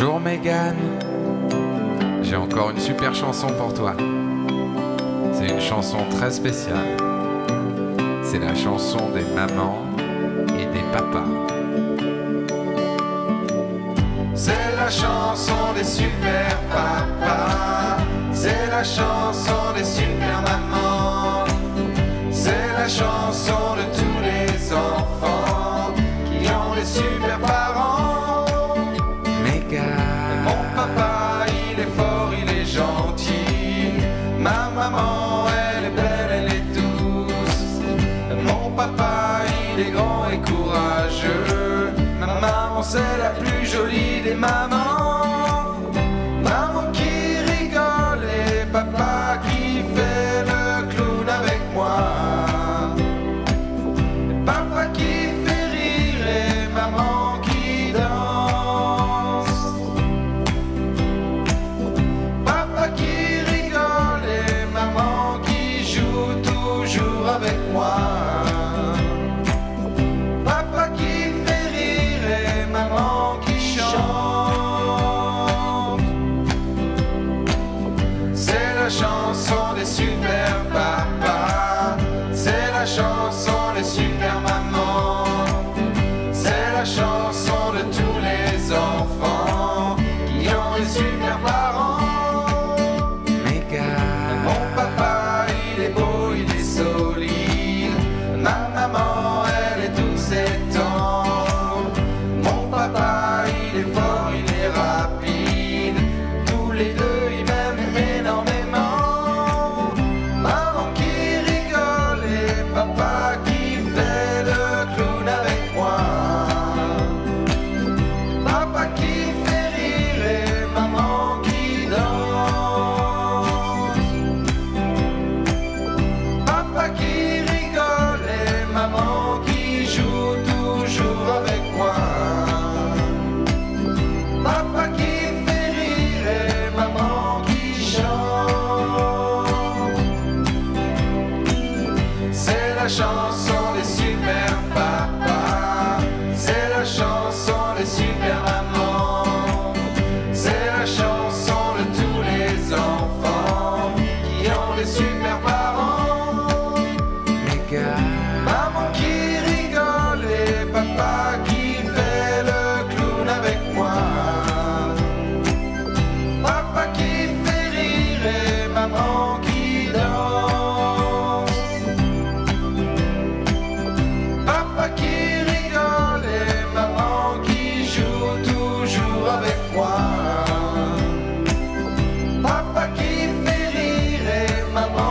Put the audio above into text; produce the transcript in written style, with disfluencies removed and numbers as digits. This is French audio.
Bonjour Mégane, j'ai encore une super chanson pour toi. C'est une chanson très spéciale. C'est la chanson des mamans et des papas. C'est la chanson des super papas. C'est la chanson des super mamans. C'est la chanson de tous les enfants qui ont des super parents. Mégane. Mon papa, il est fort, il est gentil. Ma maman, elle est belle, elle est douce. Mon papa, il est grand et courageux. Ma maman, c'est la plus jolie des mamans. Maman qui rigole et papa qui fait le clown avec moi. Papa qui fait rire et maman qui danse. Papa qui rigole et maman qui joue toujours avec moi. Papa qui fait rire et maman qui chante. C'est la chanson des super papas. C'est la chanson des super mamans. C'est la chanson de tous les enfants qui ont des super parents. Mégane. Mon papa, il est beau, il est solide. Ma maman, elle est douce et tendre. Mon papa, il est fort, il est rapide. Tous les deux, ils m'aiment énormément. Maman qui rigole et papa qui fait le clown avec moi. Papa qui fait rire et maman qui danse. Papa qui rigole et maman qui joue toujours avec moi. Papa qui fait rire et maman qui chante. C'est la chanson des super papas. C'est la chanson des super mamans. C'est la chanson de tous les enfants qui ont des super parents. Maman qui rigole et papa qui fait le clown avec moi. Papa qui fait rire et maman qui danse. Papa qui rigole et maman qui joue toujours avec moi. Papa qui fait rire et maman